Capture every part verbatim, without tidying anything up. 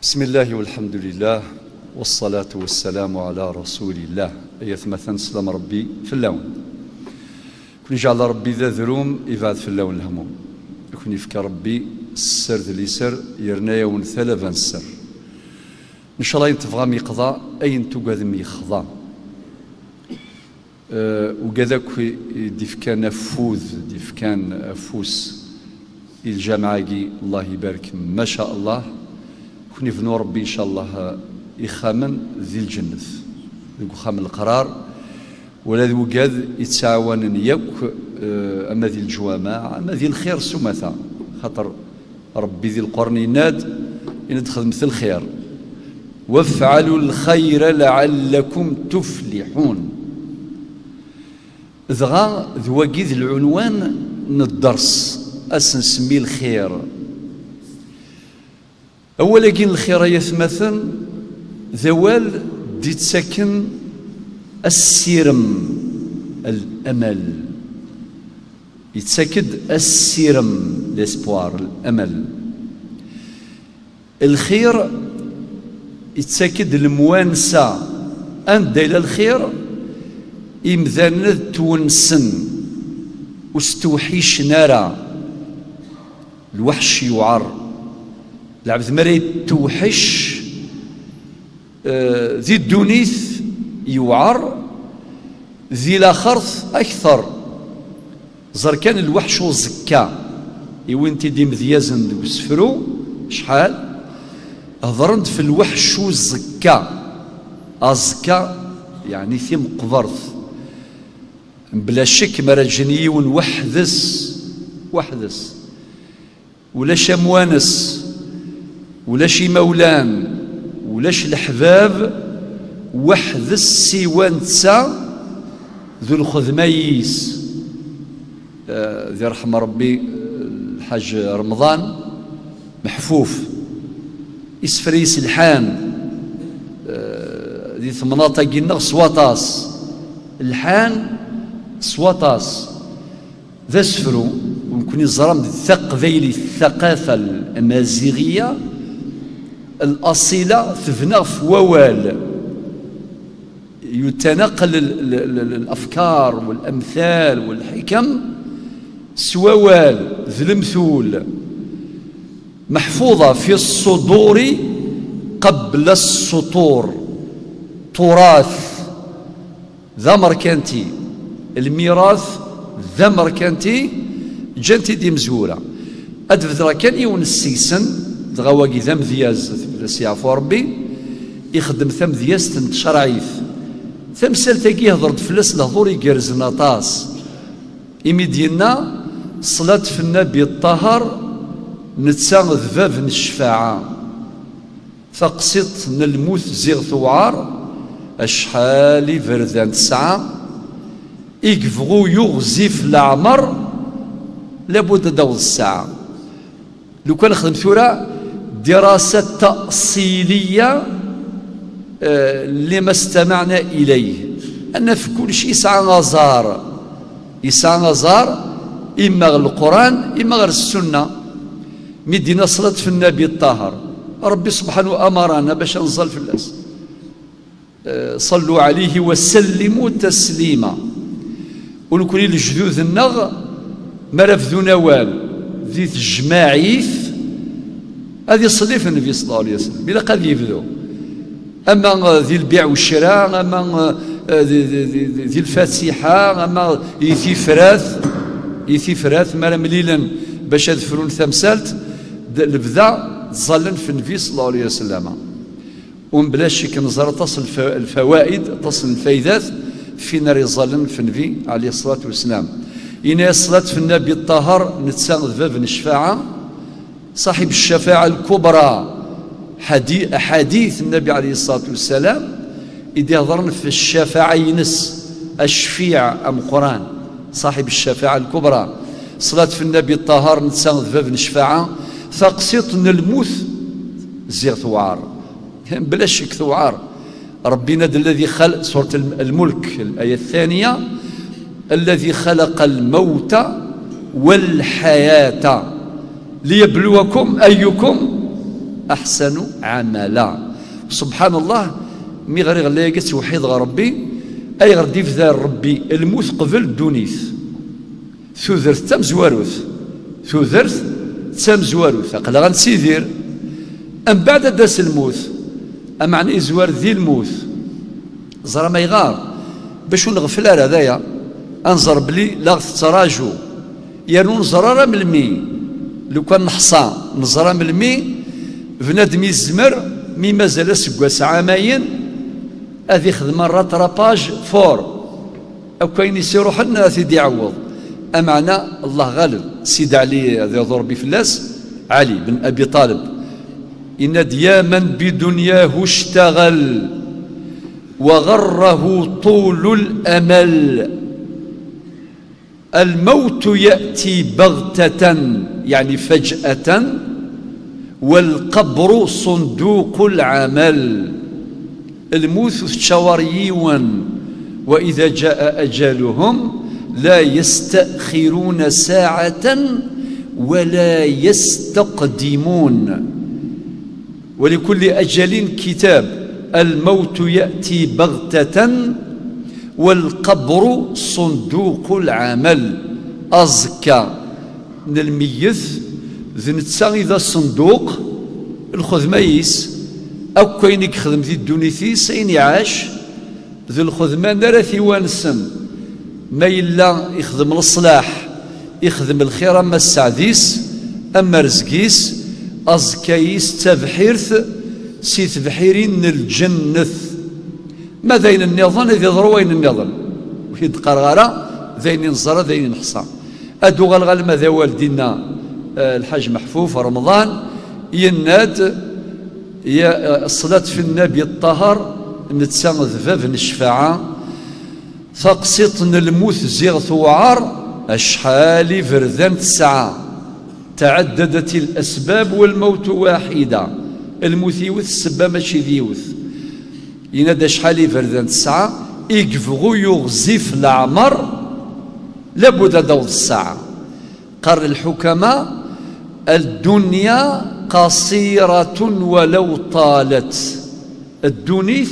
بسم الله والحمد لله والصلاة والسلام على رسول الله. أيث مثلا سلام ربي في اللون كون يجعل ربي ذا ذروم يبعد في اللون الهموم، يكون يفكر ربي السر ذي سر يرنايا ونثلثا السر إن شاء الله ينتفغى ميقضى أين توقذ ميخضى أه وكذاك ديف كان أفوذ ديف كان أفوس الجامعة الله يبارك ما شاء الله كون يفنو ربي إن شاء الله يخامن ذي الجنة ذي خامن القرار ولا ذي وقاد يتعاون يوك أما ذي الجوامع أما ذي الخير سمثا خاطر ربي ذي القرن يناد يندخل مثل الخير وافعلوا الخير لعلكم تفلحون. ذغا ذواقي ذي العنوان من الدرس أسنسمي الخير. أولا كين الخير يثمثن ذوال دي تسكن السيرم الأمل، يتسكد السيرم لاسبوار الأمل. الخير يتسكد الموانسة أن إلى الخير إمذان تونسن واستوحيش نارا الوحش يعر العبد مريت توحش ذي الدونيث يوعر ذي لاخرث أكثر زر كان الوحش والزكا يوينتي دي مذيازن وسفرو شحال هضرنت في الوحش والزكا الزكا يعني ثيم قبرث بلا شك مرجني ونوحدث وحدث ولا شموانس ولا شي مولان ولاش الحباب وحد السيوان تسا ذو الخذميس آه ذي رحم ربي الحاج رمضان محفوف إسفريس الحان آه ذي ثمناطة قلنا سواطاس الحان سواطاس ذا سفرو ومكن يزرم الثق ذيلي الثقافة الأمازيغية الأصيلة تبنى في ووال يتنقل الأفكار والأمثال والحكم سووال ذي المثول محفوظة في الصدور قبل السطور تراث ذا مركانتي الميراث ذا مركانتي جنتي دي مزورة أدفذرا كان يون السيسن دغواقي ذا مذياز سيعفو ربي يخدم ثم ذياز تنتشرعيث ثم سالتاكي يهضر فلس الهضور يقرز نطاس إميدينا صلاة في النبي الطهر نتساغ ذباب الشفاعة فقسط نلموت زيغ ثوار أشحالي فردان تسعة يقفغو يغزف العمر لابد دور الساعة. لو كان نخدم ثورة دراسة تأصيلية آه لما استمعنا إليه أن في كل شيء يسعى غزار يسعى غزار إما غير القرآن إما غير السنة. مدينة صلاة في النبي الطاهر ربي سبحانه أمرنا باش نصل في الناس آه صلوا عليه وسلموا تسليما. ونكون الجذوذ النغ مرف ذو نوال ذي الجماعيث هذه صديف النبي صلى الله عليه وسلم بلا قد يبدو. أما ذي البيع والشراء أما ذي الفاتحة أما يثي فراث يثي فراث ما مليلا باش يذفرون ثمثالت البذا ظلن في النبي صلى الله عليه وسلم. ومن بلا شك نظر تصل الفوائد تصل الفايدات في نار ظلن في النبي عليه الصلاة والسلام. إن الصلاة في النبي الطاهر نتساغ باب الشفاعة صاحب الشفاعة الكبرى حديث أحاديث النبي عليه الصلاة والسلام إذا يهضرن في الشفاعة ينس الشفيع أم قرآن صاحب الشفاعة الكبرى صلاة في النبي الطاهر نتساغ باب الشفاعة فقسط الموت زيغ ثوار بلا شك ثوار. ربنا الذي خلق سورة الملك الآية الثانية الذي خلق الموت والحياة ليبلوكم أيكم أحسن عملا. سبحان الله مي غير غلايا توحيد غير ربي أي غردي في ذا ربي الموت قبل الدونيث ثوذرت تم زواروث ثوذرت تم زواروث أقل غنسيدير أم بعد داس الموت أم معني زوار ذي الموت زرا ما يغار باش نغفل هذايا انظر بلي لا تراجو يانو نزرارا من المي لو كان نحصى نزرا من المي بنادم يزمر مي مازال سكواس عامين هذه خدمه راتراباج فور او كاين يسيرو حنا سيدي يعوض امعنا الله غالب سيد علي هذا يضر بفلاس علي بن ابي طالب ان دياما بدنياه اشتغل وغره طول الامل الموت ياتي بغته يعني فجاه والقبر صندوق العمل الموت تشاوريون واذا جاء اجلهم لا يستأخرون ساعة ولا يستقدمون ولكل أجل كتاب الموت يأتي بغتة والقبر صندوق العمل أزكى من الميث ذنتسا إذا الصندوق الخذميس أو كاينك خدم ذي الدونيثيس أين يعاش ذي الخذمان راثي وانسن ما إلا يخدم الصلاح يخدم الخير أما السعديس أما رزقيس أزكايس تبحيرث سي تبحيرين الجنة ما ذين النظام إذا ضروين النظام وحيد قرغرة ذين نصر ذين نحصى أدو غلغل ماذا والدينا الحاج محفوف رمضان يناد يا الصلاة في النبي الطهر نتسامى ذفاف الشفاعة فقسطن الموت زيغ ثوعار أشحال فردان تسعة تعددت الأسباب والموت واحدة الموت يوث السبا ماشي ذيوث ينادى شحال فردان تسعة يقفغو يغزف العمر لابد دور الساعة قال الحكماء الدنيا قصيرة ولو طالت الدنيث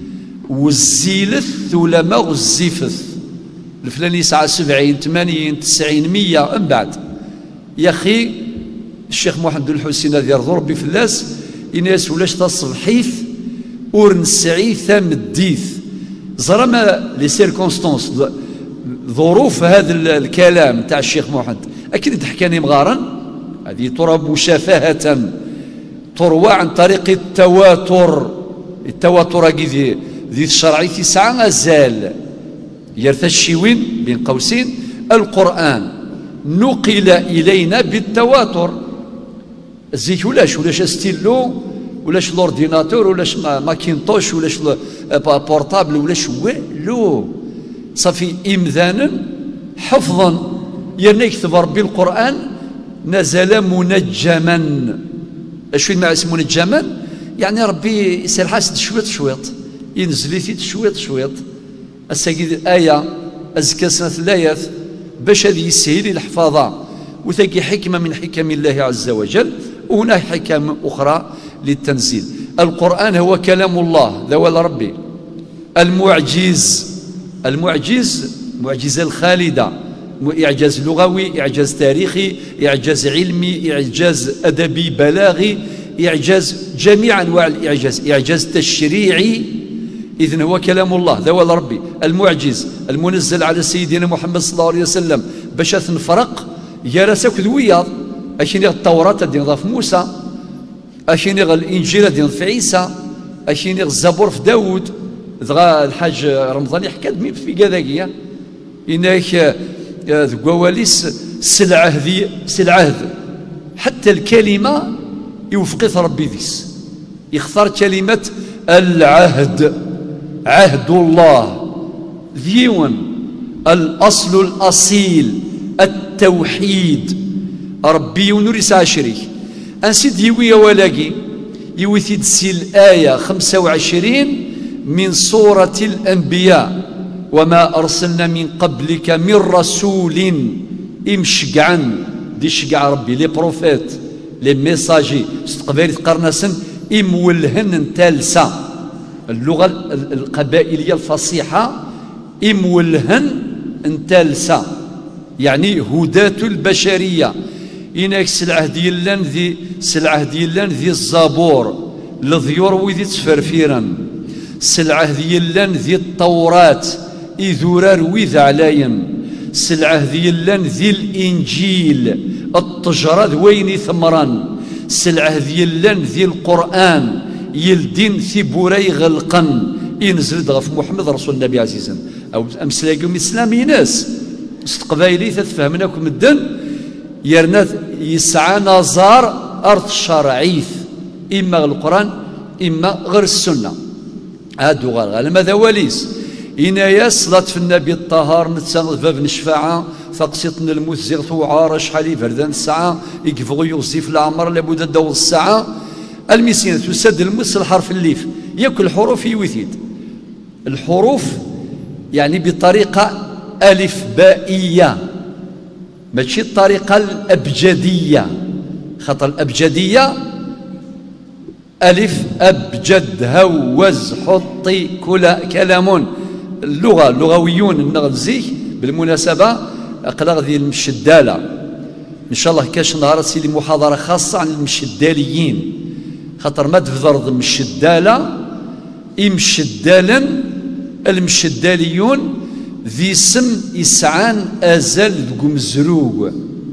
والزيلث ولما غزيفث الفلاني يسعى سبعين ثمانين تسعين مية من بعد يا أخي الشيخ محمد الحسين هذا يرضو ربي فلاس إناس ولاش تصبحيث ور نسعي ثام الديث زرما لي سيركونستونس ظروف هذا الكلام تاع الشيخ محمد أكيد تحكاني مغارا هذه ترى مشافهة تروى عن طريق التواتر التواتر ذي ذي الشرعي تسعة أزال يرثى الشيوين بين قوسين القرآن نقل إلينا بالتواتر زيك ولاش ولاش ستيلو ولاش لورديناتور ولاش ماكينتوش ولاش بورتابل ولاش والو صافي إمذانا حفظا يرنا يكتب ربي القرآن نزل منجما اش معنى اسمه منجما يعني ربي يسير حاسد شويط شويط ينزل ثيت شويط شويط السيد الآية أزكى سنة الآيات باش هذه يسهل الحفاظة وتجي حكمة من حكم الله عز وجل وهناك حكم أخرى للتنزيل القرآن هو كلام الله ذا ولا ربي المعجز المعجز معجزة الخالدة إعجاز لغوي إعجاز تاريخي إعجاز علمي إعجاز أدبي بلاغي إعجاز جميع أنواع الإعجاز إعجاز تشريعي إذن هو كلام الله ذا ولا ربي المعجز المنزل على سيدنا محمد صلى الله عليه وسلم باش نفرق يا راسك ذوياض أشيني التوراة دين ضاف موسى أشيني الإنجيل دين في عيسى أشيني الزبور في داود ذغا الحاج رمضان حكى مين في كذاكيا إنك ذواليس سلعة ذي سلعة حتى الكلمة يوفقث ربي ذيس يختار كلمة العهد عهد الله ذيون الأصل الأصيل التوحيد ربي ونوريس عشري أنسيد يوي ولاقي يوثيد سي الآية خمسة وعشرين من سورة الأنبياء وما أرسلنا من قبلك من رسول إمشقعا دي شقع ربي لي بروفيت لي ميساجي ستقبالي قرنسن إمولهن تالسا اللغة القبائلية الفصيحة إمولهن تالسا يعني هداة البشرية إنك سلعه ديالان ذي سلعه ديالان ذي الزبور لضيور وذي تفرفيرا سلعه ديالان ذي التوراة إذورار وذ علايم سلعه ديالان ذي الإنجيل التجرد وين ثمرا سلعه ديالان ذي القرآن يلدين ثبوري غلقا ينزل دغف محمد رسول النبي عزيزا أو أمسلاكم إسلامي ناس استقبايلي تتفهمناكم الدن يرنا يسعى نظار أرض شرعيث إما القرآن إما غير السنة هادو غير ماذا وليس إنايا صلاة في النبي الطهار نتسال باب الشفاعة فقسطن الموت زيغ وعار شحال فردان الساعة يكفغ يوصيف العمر لابد دور الساعة المسينة تسد الموت الحرف الليف ياكل حروف يوثيد الحروف يعني بطريقة ألف بائية ماشي الطريقة الأبجدية خاطر الأبجدية ألف أبجد هوز حطي كلا كلام اللغة اللغويون النغزي بالمناسبة أقلق ذي المشدالة إن شاء الله كاش نهار سيلي محاضرة خاصة عن المشداليين خاطر ما تفضل المشدالة إمشدالا المشداليون ذي اسم إسعان أزال ذو مزروق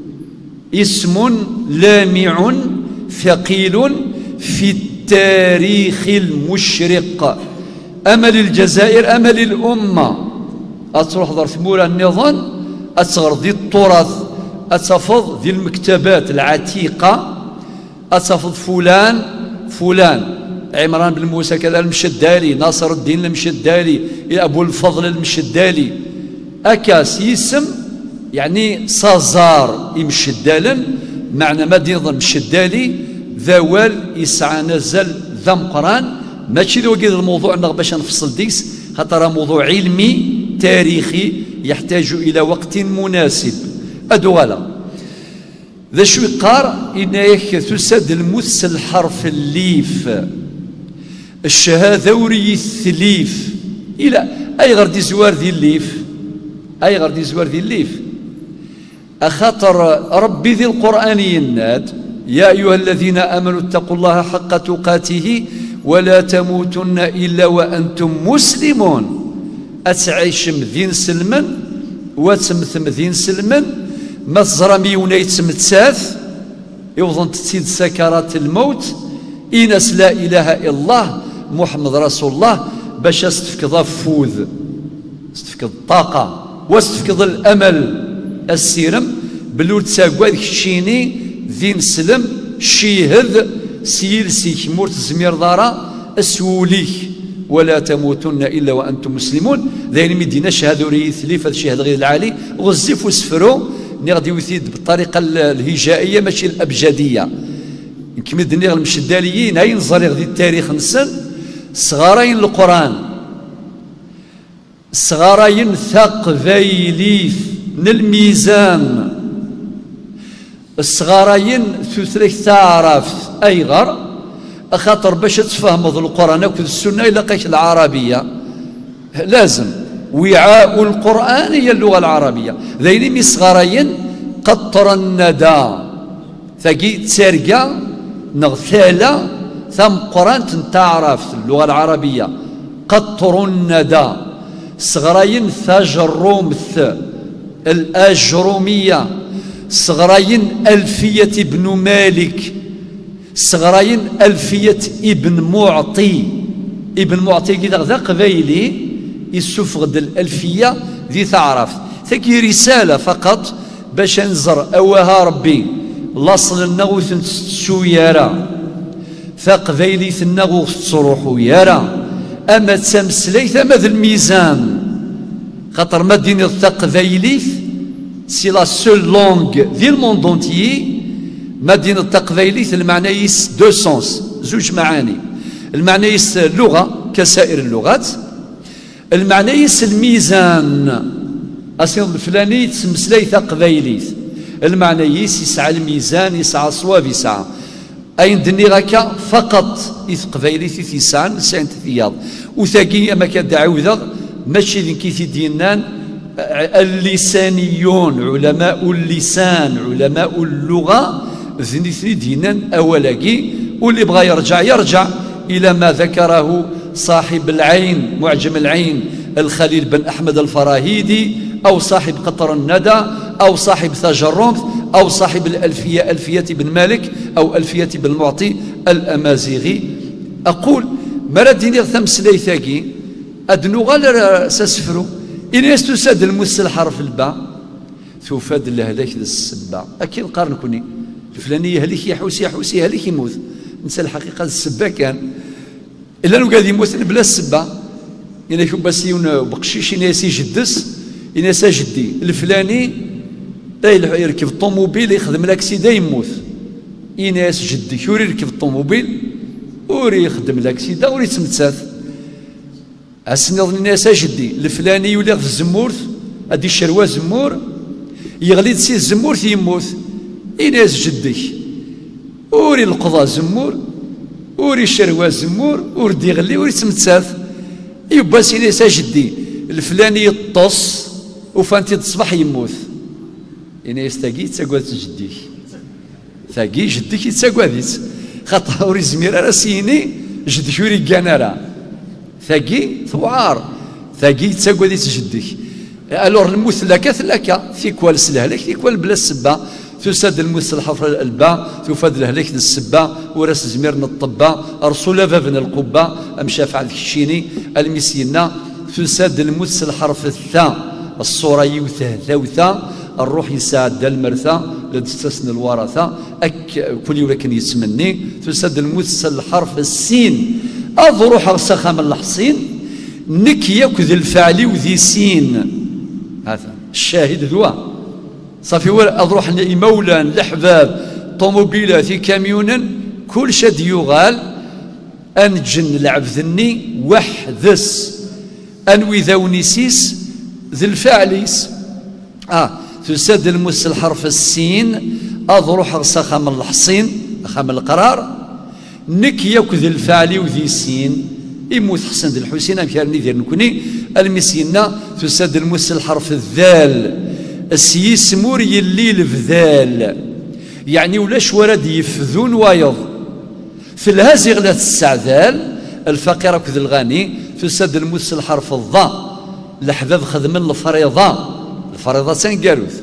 اسم لامع ثقيل في التاريخ المشرق أمل الجزائر أمل الأمة أتروح ضر ثمورة النظام أتصغر ذي التراث أتفض ذي المكتبات العتيقة أتفض فلان فلان عمران بن موسى كذا المشدالي ناصر الدين المشدالي أبو الفضل المشدالي أكاس يسم يعني صازار يمشدالا معنى مدينة المشدالي ذوال يسعى نزل ذا مقران ماشي ذو قيد الموضوع نغ باش نفصل ديس خاطر موضوع علمي تاريخي يحتاج إلى وقت مناسب أدوالا ذا شو قار إنك تسد المس الحرف الليف الشهاذوري الثليف إلى أي غردي زوار ذي الليف أي غردي زوار ذي الليف أخاطر ربي ذي القرآن يناد يا أيها الذين آمنوا اتقوا الله حق تقاته ولا تموتن إلا وأنتم مسلمون أتعيشم ذين سلما وتمثم ذين سلما ما تزرمي ونيتم تساث يوضن تسيد سكرات الموت إنس لا إله إلا الله محمد رسول الله باش استفكض فوذ استفكض الطاقة واستفكض الأمل السيرم بلو تساقواد كشيني ذين سلم شيهذ سيلسيك مورت زمير دارا أسوليك ولا تموتن إلا وأنتم مسلمون ذين مدينة شهادة ريث لي فهذا الشهاد غير العالي غزف وسفرو نغدي وثيد بالطريقة الهجائية ماشي الأبجدية كما دنيا المشداليين هاي نظري غدي التاريخ نسن صغارين القرآن صغارين ثقفيليث من الميزان الصغارين ثلاث تعرف أيغر أخاطر باش تفهم القرآن وكذا السنة إلا قيش العربية لازم وعاء القرآن هي اللغة العربية ذيني مي صغارين قطر الندى ثقي تسرقا نغثالة ثم قرآن تعرف اللغة العربية قطر الندى صغارين ثجرومث الأجرومية صغراين ألفية ابن مالك صغراين ألفية ابن معطي ابن معطي كذا ذا قبيلي يسفغد الألفية ذي تعرف ثكي رسالة فقط باش نزر أوها ربي لاصل النغوث سويارا ثقبيلي النغوث تصروحو يارا أما تسمسلي ثما ذا الميزان خاطر مدينة الثقبيلي سي لا سول لونغ ذي الموند اونتيي مدينة التقبيليث المعنى يس دو سونس زوج معاني المعنى يس لغة كسائر اللغات المعنى يس الميزان أصيغ الفلاني تسمسلي تقبيليث المعنى يس يسعى الميزان يسعى الصواب يسعى أين دني غاكا فقط إذ قبيلي في ثيسان سانت ثياض وثاقي أما كدعو ذا ماشي ذين كيثي دينان اللسانيون علماء اللسان علماء اللغة ذني دينان أولاقي واللي بغى يرجع يرجع إلى ما ذكره صاحب العين معجم العين الخليل بن أحمد الفراهيدي أو صاحب قطر الندى أو صاحب تاج الرمث أو صاحب الألفية ألفية بن مالك أو ألفية بن المعطي الأمازيغي. أقول مرديني ثمس ليثاقي أدنو غالر سسفرو إن يستساد المس الحرف الباء ثوفاد الهلاك ذا السباء أكيد قارن كوني الفلانية هليك يحوسي يحوسي هليك يموت نسى الحقيقة السباء كان إلا أنه قاعد يموت بلا السباء إن يكون بس بقشيش إن يسي جدس إن يسا جدي الفلاني يركب الطوموبيل يخدم لاكسيدا يموت إن يس جدي يوري يركب الطوموبيل وري يخدم لاكسيدا وري يتمتثاث أسنظ الناس جدي الفلاني يولي في الزمورث أدي الشروى زمور يغلي تسي الزمورث يموت إناس جدي وري القضاء زمور وري الشروى زمور ورد يغلي وري تمتثاث يبا سيناس جدي الفلاني يطص وفانتي تصبح يموت إناس تاقي تساقوات جديك تاقي جديك يتساقواتيت خاطر وري زمير راسيني جدك يوري كانارا ثاقي ثوار ثاقي تساقوا دي تجدك الور الموت لك ثلاكا ثيكوال سلهلك ثيكوال بلا السبا تساد الموت الحفر الالبا تفاد الهلك السبا وراس زميرنا الطبا رسول بابن القبه ام شافع الكشيني المسينا تساد الموت الحرف الثاء الصوره يوثا ثوثا الروح يساد المرثى لتستثنى الورثه اك كل ولكن يتمني تساد الموت الحرف السين أضروح سخا من الحصين نك ياكذ الفعل وذي سين هذا الشاهد ذوا صافي أضروح مولا لحباب طوموبيلات كاميونا كل شد يغال أنجن لعب ذني وحدس أنوي ذونيسيس ذي الفعليس آه تسد المس الحرف السين أضروح سخا من الحصين خام القرار نك ياكذ الفعل وذي سين يموت حسن ذي الحسين أمثال ذي نكوني المسينا تسد المس الحرف الذال السيس مور يلي الفذال يعني ولاش ورد يفذون وايض في الهازغ لا السعذال الفقير كذ الغني تسد المس الحرف الضاء الحباب خدم الفريضة الفريضة سنقالوث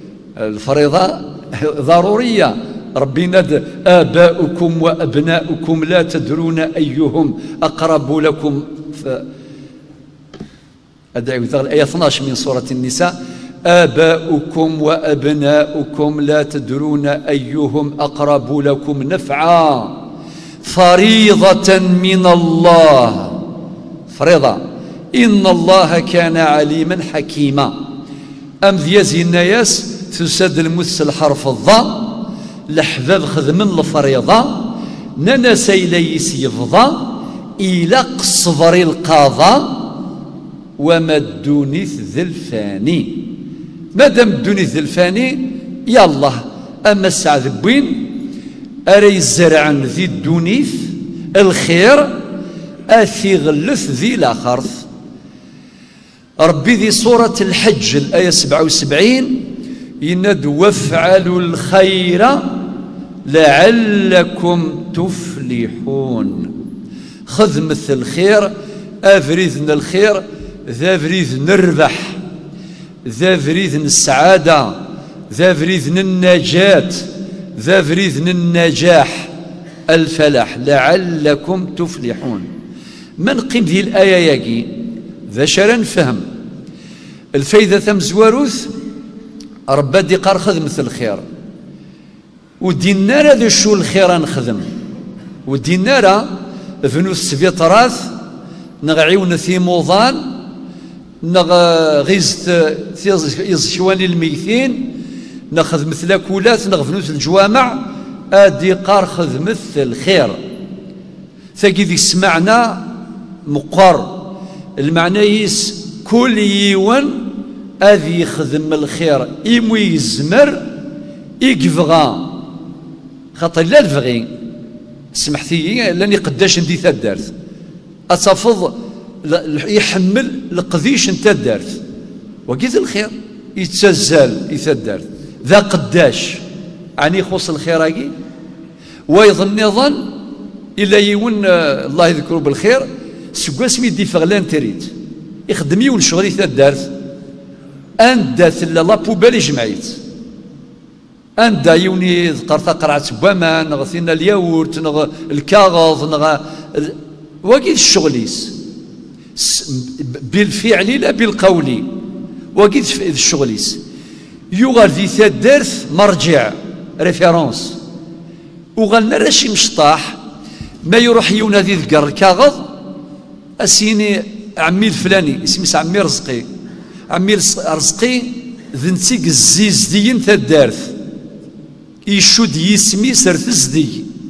الفريضة ضرورية ربي ند آباؤكم وأبناؤكم لا تدرون أيهم أقرب لكم أدعي الآية اثناش من سورة النساء آباؤكم وأبناؤكم لا تدرون أيهم أقرب لكم نفعا فريضة من الله فريضة إن الله كان عليما حكيما أم ذيازي الناس تسد المس الحرف الضاء الحباب خدمن الفريضة نانا سيليس يفضى إلى قصبر القاضى وما الدونيث ذي الفاني مادام الدونيث ذي الفاني يالله أما السعد بوين أري الزرع ذي الدونيث الخير أثي غلث ذي الآخرث ربي ذي سورة الحج الآية سبعة وسبعين يند وافعلوا الخير لعلكم تفلحون خدمة الخير أفريذن الخير ذا فريذن الربح ذا فريذن السعادة ذا فريذن النجاة ذا فريذن النجاح الفلاح لعلكم تفلحون من قيم ذي الآية ياكي ذا شرا نفهم الفايدة ثم زواروث ربا دي قار خدمة الخير ودينارا ذو شو الخير نخدم ودينارا فنوس سفيطراث نغعيون في موضان نغ غيزت يزشواني الميتين ناخذ مثل كولات نغفنوث الجوامع ادي قار خدمة الخير ثقي ذي سمعنا مقر المعنى يس كل يوان أذي يخدم الخير إمو يزمر يكفغا خاطر لا الفغي سمحتي لاني قداش ندي تدارت اتفض يحمل القذيش نتا دارت وقيت الخير يتسزل يتدارت ذا قداش يعني يخص الخير ويظن ظن الا يون الله يذكره بالخير سكواس ميدي فغلان تريد يخدم يون شغل يتدارت ان دات لا بوبال جمعيت ان دا يوني ذكرت قرعه بوامان نغثينا الياورت نغ الكاغوض نغ وقيت الشغليس بالفعل لا بالقول وقيت الشغليس يغال ذي تدارت مرجع ريفيرونس وغالنا راشي مشطاح ما يروح يونا ذي ذكر الكاغض اسيني عمي الفلاني اسمي عمي رزقي عمي رزقي ذنتيك الزيز ديين تدارت يشود يسمي سرتزدي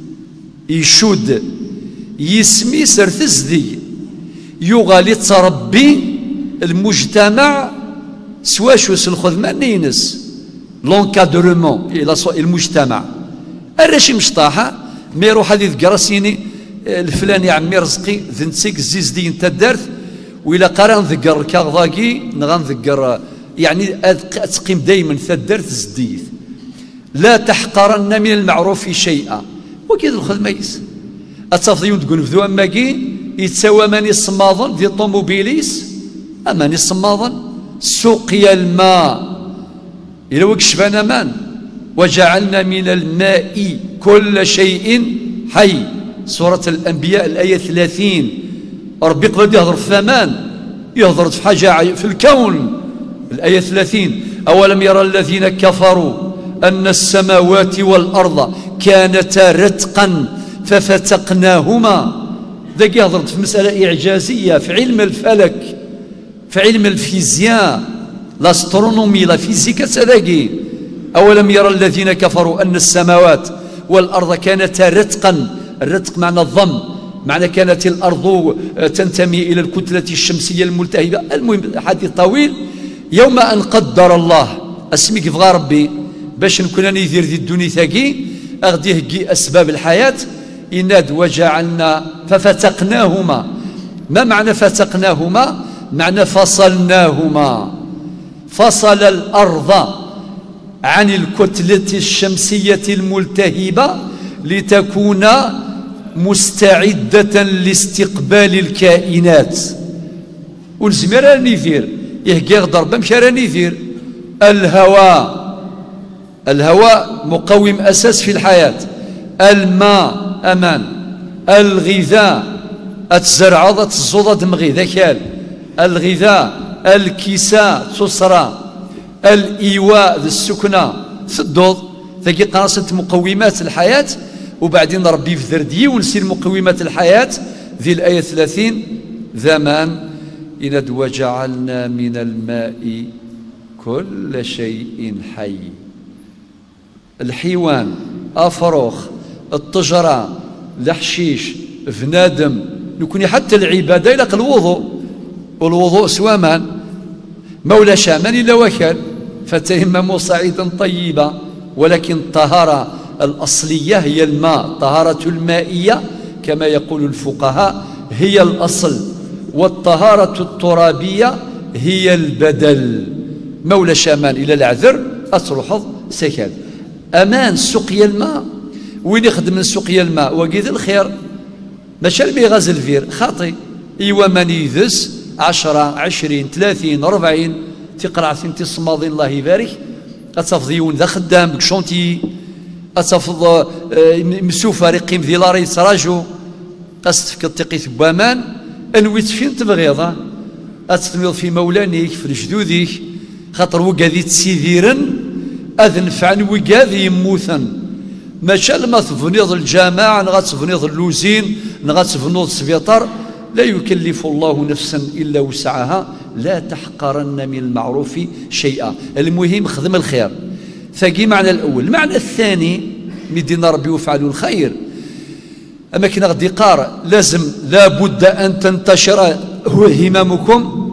يشود يسمي سرتزدي يغالي تربي المجتمع سوا شو الخدمه نينس لونكادرومون الى المجتمع الراشي مشطاحه ما يروح هذه ذكراسيني الفلاني عمي رزقي ذنتيك الزيز دي انت دارت وإلا قرا نذكر كاغضاكي نغنذكر يعني تقيم دائما ثدرت زديت لا تحقرن من المعروف شيئا وكيد الخدمه يس اتفضيون تقول في ماكي يتساوى ماني الصماضن ديال الطوموبيليس اماني الصماضن سقيا الماء الى وكشفنا مان وجعلنا من الماء كل شيء حي سورة الأنبياء الآية ثلاثين ربي قبل يهضر في ثمان يهضر في حاجة في الكون الآية ثلاثين أولم يرى الذين كفروا أن السماوات والأرض كانتا رتقا ففتقناهما ذاك يهضر في مسألة إعجازية في علم الفلك في علم الفيزياء لاسترونومي لا فيزيكا تذاكي أولم يرى الذين كفروا أن السماوات والأرض كانتا رتقا الرتق معنى الضم معنى كانت الأرض تنتمي إلى الكتلة الشمسية الملتهبة المهم حديث طويل يوم أن قدر الله اسميك في ربي باش نكون ندير ذي الدنيا ثاقي أغدي هكي أسباب الحياة إناد وجعلنا ففتقناهما ما معنى فتقناهما معنى فصلناهما فصل الأرض عن الكتلة الشمسية الملتهبة لتكون مستعدة لاستقبال الكائنات ولزم راني يثير يهكي ضربة مش راني يثير الهواء الهواء مقوم أساس في الحياة الماء أمان الغذاء الزرعة الزوضة دمغي ذكال الغذاء الكساء تصرى الإيواء ذي السكنة ثدوض ذاكي قاصة مقومات الحياة وبعدين ربي في ذردي ونسير مقومات الحياة ذي الآية ثلاثين ذمان إن وجعلنا من الماء كل شيء حي الحيوان أفروخ الطجرة الحشيش فنادم نكون حتى العبادة إلى الوضوء والوضوء سوامان مولى شامان إلا وكل فتيمموا صعيدا طيبا ولكن الطهارة الأصلية هي الماء طهارة المائية كما يقول الفقهاء هي الأصل والطهارة الترابية هي البدل مولى شامان إلى العذر أتروحظ سكال أمان سقيا الماء وين يخدم من سقيا الماء وقيد الخير ماشي اللي غازل فير خاطي إيوا من يذس عشرة عشرين ثلاثين أربعين تقرأ ثنتي الصماضين الله يبارك أتفضيون ذا خدام بكشونتي أتفض مسوفة رقيم ذي لاري سراجو أستفك التقيت بوامان أنويت فين تبغيضا أتتميض في مولانيك في جدوديك خاطر وقاذي تسيذيرا أذن فعن وقاذي يموثا ما شاء ما تفنيض الجامعة نغا تفنيض اللوزين نغا تفنيض السبيطار لا يكلف الله نفسا إلا وسعها لا تحقرن من المعروف شيئا المهم خدم الخير ثقي معنى الأول المعنى الثاني مدينا ربي وفعلوا الخير أما كنا غدي قار لازم لابد أن تنتشر هممكم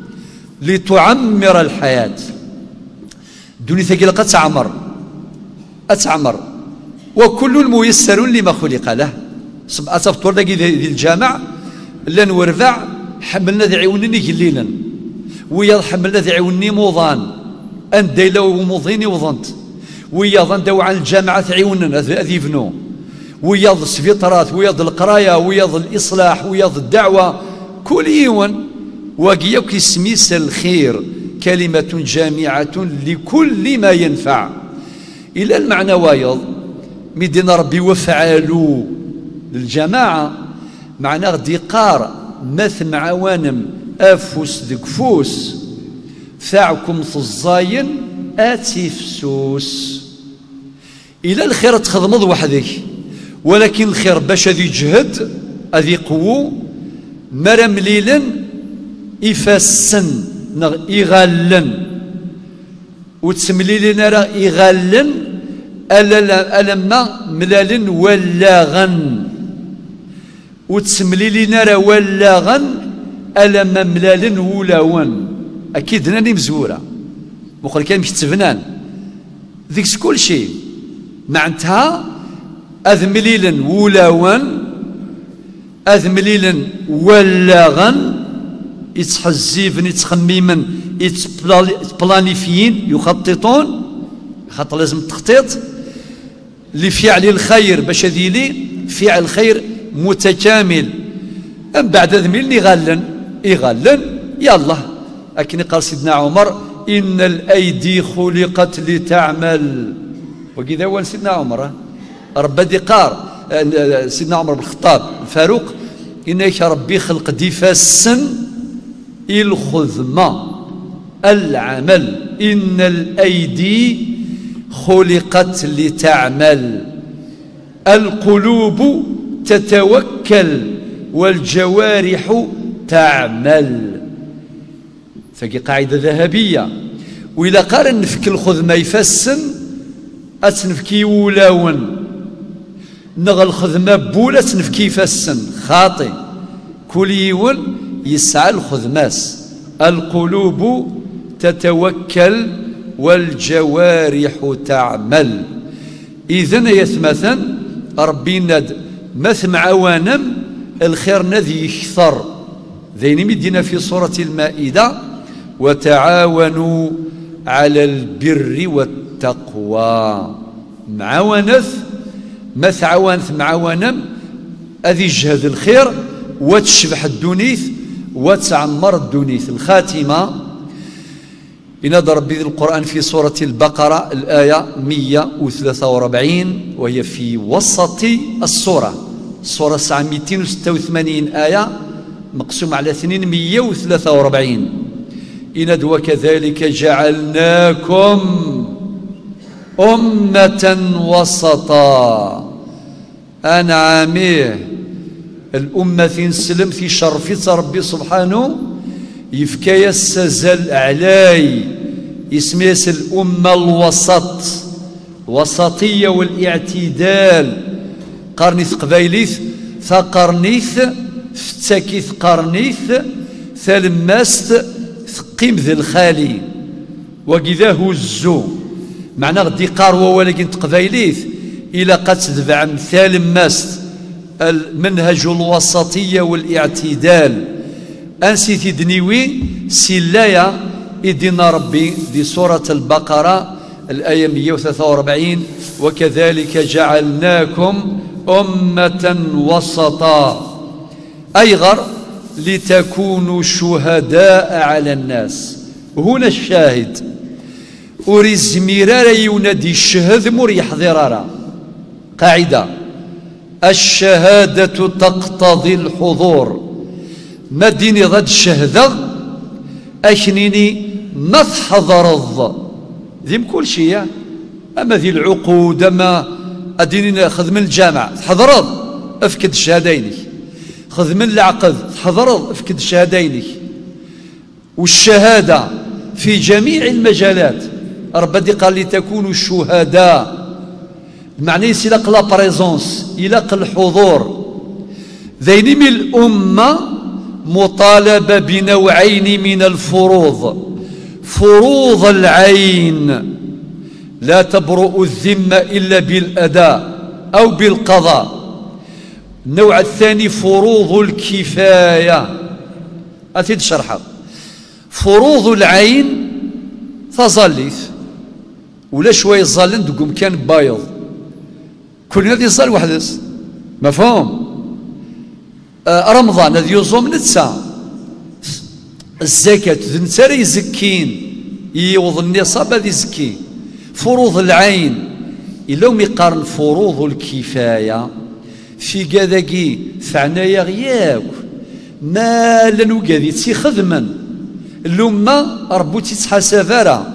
لتعمر الحياة الدنيا ثقي لقد تعمر أتعمر وكل ميسر لما خلق له. أتفطر لك ذي الجامع لن ورفع حملنا ذي عيونني قليلا ويا حملنا ذي عيوني موضان أن ديلا وموضيني وظنت ويا ظن دو عن الجامعة عيوننا ذي فنو ويا السفيطرات ويا القراية ويا الإصلاح ويا الدعوة كل يوم وقيوك اسميس الخير كلمة جامعة لكل ما ينفع إلى المعنى وايض مدينة ربي وفعلوا للجماعة معناه ديقار مث معوانم أفوس دكفوس ثاعكم الزاين آتي فسوس إلى الخير تخدمض وحدك ولكن الخير باش ذي جهد أذي قوو مرم ليلا إفاسن إغالن وتسمليلنا راه إغالن ألما ملال ولاغن وتسمليلنا راه ولاغن ألما ملال ولاون أكيد راني مزورة مخل كان مش تفنان ذيك كل شيء معناتها أذ مليلا ولاون أذ مليلا ولاغن يتحزيفن يتخميمن يتبلانيفيين يخططون خاطر لازم التخطيط لفعل الخير باش هذيلي فعل الخير متكامل. أم بعد ذميل يغلن يغلن يلا لكن قال سيدنا عمر إن الأيدي خلقت لتعمل وكذا هو سيدنا عمر رب ديقار سيدنا عمر بن الخطاب الفاروق إنك ربي خلق ديفاسن الخدمة العمل إن الأيدي خلقت لتعمل القلوب تتوكل والجوارح تعمل. فهي قاعدة ذهبية وإذا قال نفك الخدمة يفسن أتنفكي ولاون نغ الخدمة بولا تنفكي يفسن خاطئ كل يول يسعى الخدماس القلوب تتوكل والجوارح تعمل. إذن يثمثن ربي ند مث معوانم الخير نذي يكثر ذين مدينا في سورة المائدة وتعاونوا على البر والتقوى معاونث مث عوانث معاونم أذي جهد الخير وتشبح الدنيث وتعمر الدنيث. الخاتمة ينادى ربي ذي القرآن في سورة البقرة الآية مئة وثلاثة وأربعين وهي في وسط السورة السورة ساعة مئتين وستة وثمانين آية مقسوم على اثنين مئة وثلاثة وأربعين ينادى وكذلك جعلناكم أمة وسطا أنا عاميه الأمة سلم في شرفة ربي سبحانه يفكي السزل أعلاي يسميس الأمة الوسط وسطية والاعتدال قرنيث قبايليث ثقرنيث فتاكيث قرنيث ثلماست ثقيم ذي الخالي وكذا هزو معنى غدي قاروا ولكن تقبايليث إلى قد تدفع مثال ماست المنهج الوسطية والاعتدال أنسي دنيوي سلايا إدنا ربي دي سورة البقرة الآية مئة وثلاثة وأربعين وكذلك جعلناكم أمة وسطا أيغر لتكونوا شهداء على الناس. هنا الشاهد أريز ميرارا ينادي الشهد مريح ضرارا قاعدة الشهادة تقتضي الحضور ما ديني ضد الشهدة أشنيني ما تحضرض ذي كل شيء أما ذي العقود أما أديني خذ من الجامعة تحضرض أفكد الشهادينك خذ من العقد تحضرض أفكد الشهادينك والشهادة في جميع المجالات ربي قال لتكونوا الشهداء معنى يسلق لا بريزونس يلق الحضور ذيني من الأمة مطالبة بنوعين من الفروض فروض العين لا تبرؤ الذمة إلا بالأداء أو بالقضاء. النوع الثاني فروض الكفاية، أتيد شرحها. فروض العين تظليث ولا شوية ظلن دقوم كان بايض كل هذه الظل وحدس مفهوم. آه رمضان هذا يوزوم نتسا الزكاة ذنسار يزكين يوض النصاب هذا يزكي. فروض العين إلا مقارن فروض الكفاية في كذاكي فعنايا غياك ما لنو قاذي تسي خدما اللوما ربو تتحاسبارا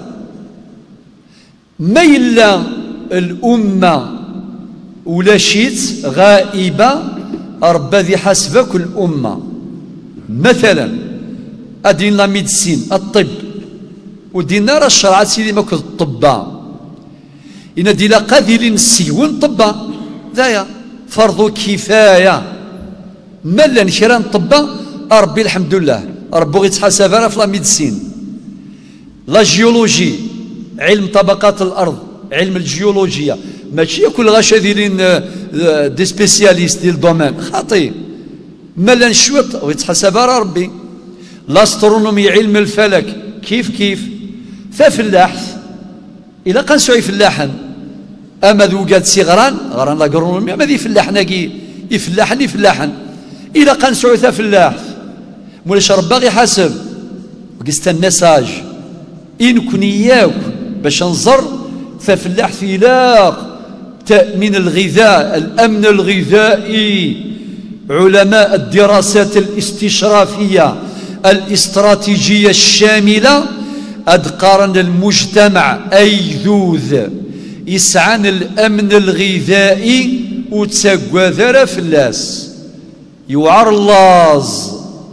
ما إلا الأمة ولا شيت غائبة ربا ذي حسبك الأمة. مثلا أدين لا ميدسين الطب ودينا راه الشرعات سيدي ماكو الطباء إن ديلا قاذلين السيون طباء ذايا فرض كفاية مالا نشران طباء ربي الحمد لله ربو غيتحاسب راه في لا ميدسين. لا جيولوجي علم طبقات الأرض علم الجيولوجيا ماشي كل غاشا دايرين دي سبيسياليست ديال الدومين خاطي مالا نشوط ويتحاسب راه ربي. لاسترونومي علم الفلك كيف كيف ففلاح إلا كان سوي فلاحا أما ذو قاد سيغران غران لاغرونومي أما ذي فلاحنا كي يفلاحن يفلاحن إلا كان سوي فلاح مولاش ربا غي حاسب وقست النساج إن كنياك باش نزر ففلاح في لاق تأمين الغذاء الأمن الغذائي. علماء الدراسات الاستشرافية الاستراتيجية الشاملة أدقارن المجتمع أيذوذ يسعن الأمن الغذائي وتساقوا ذرا فلاس يوعر اللاز.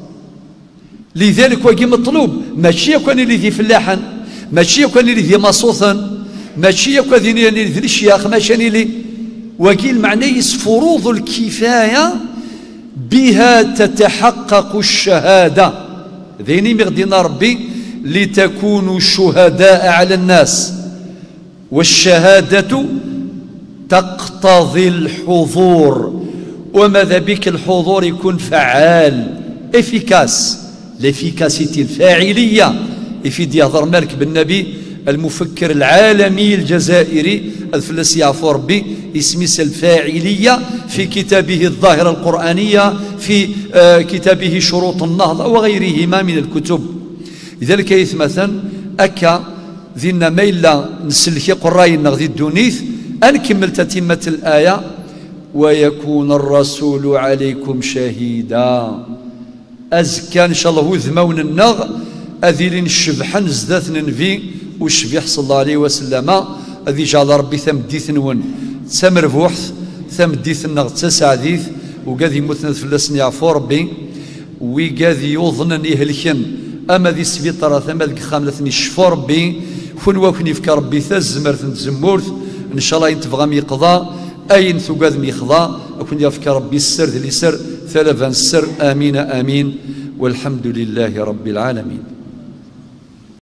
لذلك واقي مطلوب ماشي يكون اللي ذي فلاحا ماشي يكون اللي ذي مصوثا ماشي يكون اللي ذي الشياخ ماشي اللي واقي المعنى فروض الكفاية بها تتحقق الشهادة. ذيني مغدينا ربي لتكونوا شهداء على الناس والشهادة تقتضي الحضور وماذا بك الحضور يكون فعال افيكاس لافيكاسيتي الفاعلية. يفيد يهضر مالك بالنبي المفكر العالمي الجزائري الفلسي يعفو ربي اسميس الفاعلية في كتابه الظاهرة القرآنية في آه كتابه شروط النهضة وغيرهما من الكتب. لذلك يثمثا أكا ذينا ميلا نسلكي قراي نغذي الدونيث أنكمل تتمة الآية ويكون الرسول عليكم شهيدا. أزكى إن شاء الله ذمون النغ أذيلين الشبحن زدات ننفي والشبيح صلى الله عليه وسلم أذي جعل ربي ثمديث نون سمر بوحث ثمديث النغ تسعديث وقاذي يموتنا فلسني يعفو ربي وقاذي يوظن يهلكن أما ذي السبيطرة ثم ذي خاملتني شفو ربي كون وكني فكر ربي ثزمرت نتزمورت إن شاء الله ينتبغى ميقضى أين ثقاذ ميقضى أكون يفكر ربي السر ذي السر ثلاثا السر آمين آمين والحمد لله رب العالمين.